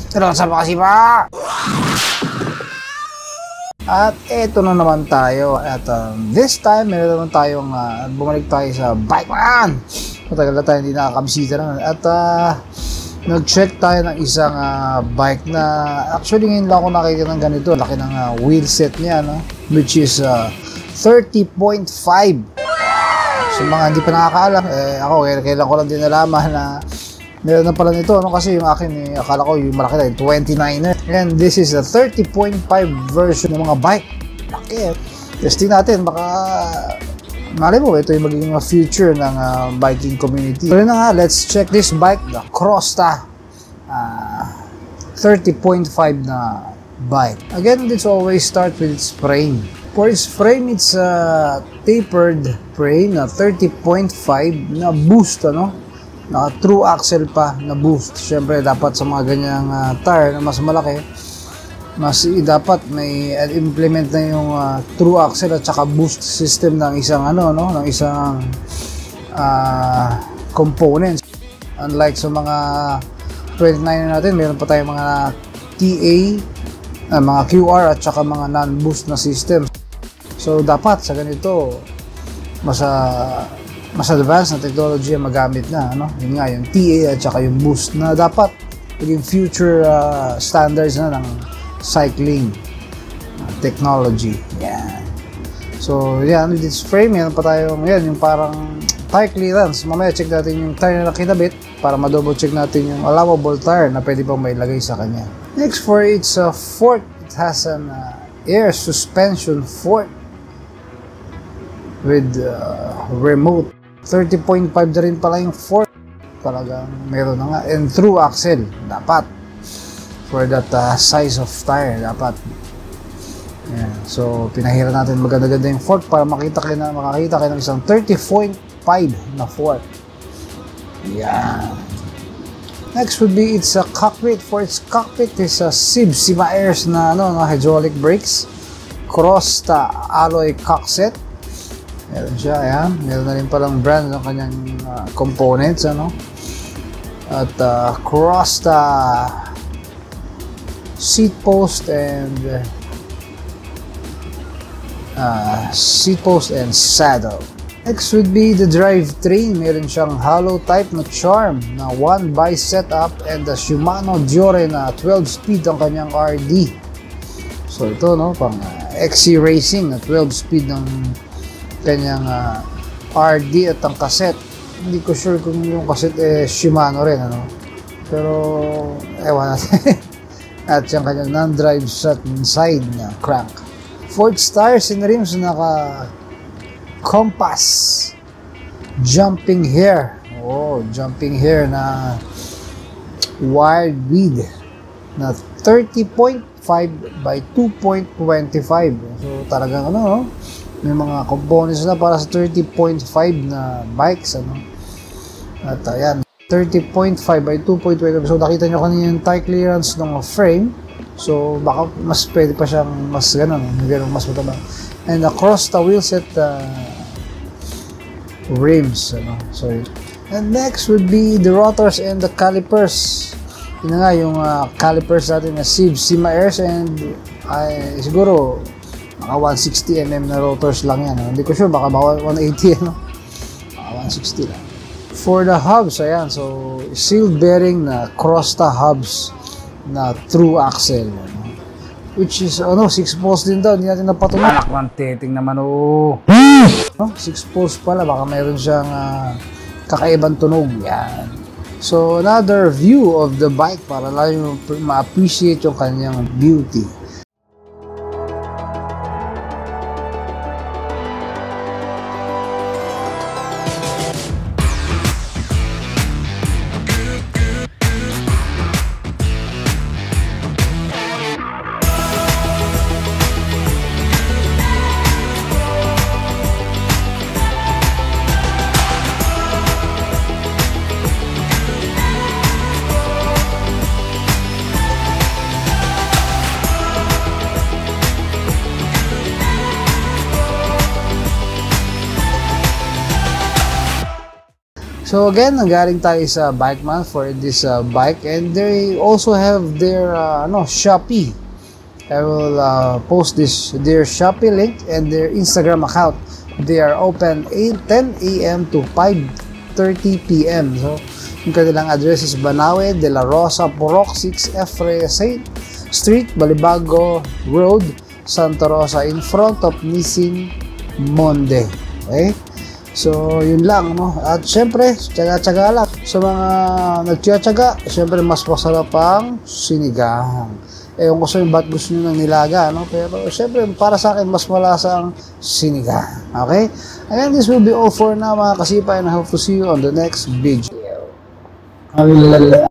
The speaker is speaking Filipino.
Hello sa mga sipa! At eto na naman tayo. At this time, meron naman tayong bumalik tayo sa Bike Man! Matagal na tayo hindi nakakabisita naman. At nag-check tayo ng isang bike na actually ngayon lang ako nakikita ng ganito. Laki ng wheel set niya, no? Which is 30.5. So mga hindi pa nakakaalam, ako kailan ko lang din nalaman na meron na pala nito, no? Kasi yung akin, akala ko yung malaki na yung 29er. And this is a 30.5 version ng mga bike. Okay, testing natin, baka malay mo, ito yung magiging future ng biking community. So yun na nga, let's check this bike, the Crosta 30.5 na bike. Again, let's always start with its frame. For its frame, it's a tapered frame na 30.5 na boost, ano? Na true axle pa na boost. Siyempre, dapat sa mga ganyang tire na mas malaki, mas dapat may implement na yung true axle at saka boost system ng isang ng isang components. Unlike sa mga 29 natin, meron pa tayong mga TA, mga QR at saka mga non-boost na system. So dapat sa ganito mas advanced na technology ang magamit na, ano? Yun nga, yung TA at saka yung boost na dapat maging future standards na ng cycling technology. Yan. So yan, with this frame, yan pa tayong yung parang tire clearance. Mamaya check natin yung tire na kinabit para ma-double check natin yung allowable tire na pwede pang mailagay sa kanya. Next, for its fork, it has an air suspension fork with remote. 30.5 na rin pala yung fork. Talagang meron na nga. And through axle, dapat. For that size of tire, dapat. Yeah. So, pinahira natin maganda-ganda yung fork para makakita kayo ng isang 30.5 na fork. Yeah. Next would be its cockpit. For its cockpit is a Sima Airs na hydraulic brakes. Crosta alloy cockset. Meron siya, ayan. Meron na rin palang brand ng kanyang components, ano. At Crosta seat post and saddle. Next would be the drivetrain. Meron siyang hollow type na Charm na 1x setup and the Shimano Diore na 12-speed ang kanyang RD. So ito, no, pang XC Racing na 12-speed ng kanyang RD at ang cassette. Hindi ko sure kung yung cassette Shimano rin, ano. Pero ewan natin. At yung kanyang non-drive shot inside na crank. Ford tires and rims naka Compass jumping hair. Oh, jumping hair na wide width na 30.5 by 2.25. So talagang may mga components na para sa 30.5 na bikes, ano. At ayan, 30.5 by 2.25. So nakita nyo kanina yung tire clearance ng frame. So baka mas pwede pa siyang mas mas mataba. And across the wheel set rims, ano. So, and next would be the rotors and the calipers. Yun nga yung calipers natin na Sima Airs, and siguro mga 160mm na rotors lang yan, no? Hindi ko sure, baka 180, ano? Baka 160 lang. For the hubs, ayan, so sealed bearing na Crosta hubs na through axle, ano? Which is 6 poles din daw, hindi natin napatuloy. Anak ng teting naman, 6 poles pala, baka mayroon siyang kakaibang tunog. Yan. So another view of the bike para lang ma-appreciate yung kanyang beauty. So again, nanggaling tayo sa Bikeman for this bike, and they also have their Shopee. I will post their Shopee link and their Instagram account. They are open 10 a.m. to 5:30 p.m. So yung kanilang address is Banawe de la Rosa, Purok 6 Efre Street, Balibago Road, Santa Rosa, in front of Nissin Monde. Okay? So, yun lang, no? At syempre, tsaga-tsaga lang. Sa mga nagtsaga, syempre, mas masarap ang sinigang. Ewan ko sa inyo, ba't gusto nyo ng nilaga, no? Pero, syempre, para sa akin, mas malasa ang sinigang. Okay? And this will be all for now, mga kasipa, and I hope to see you on the next video.